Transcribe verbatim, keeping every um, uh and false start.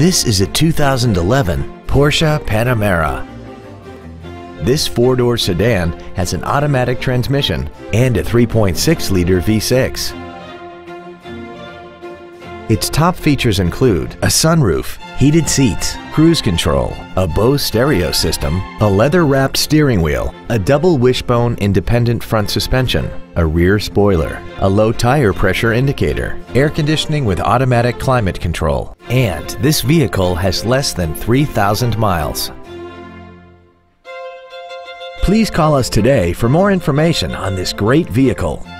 This is a two thousand eleven Porsche Panamera. This four-door sedan has an automatic transmission and a three point six liter V six. Its top features include a sunroof, heated seats, cruise control, a Bose stereo system, a leather-wrapped steering wheel, a double wishbone independent front suspension, a rear spoiler, a low tire pressure indicator, air conditioning with automatic climate control, and this vehicle has less than three thousand miles. Please call us today for more information on this great vehicle.